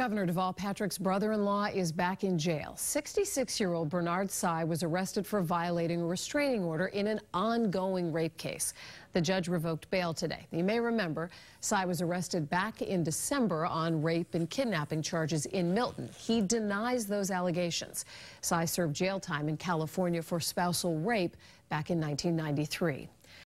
Governor Deval Patrick's brother-in-law is back in jail. 66-year-old Bernard Sy was arrested for violating a restraining order in an ongoing rape case. The judge revoked bail today. You may remember, Sy was arrested back in December on rape and kidnapping charges in Milton. He denies those allegations. Sy served jail time in California for spousal rape back in 1993.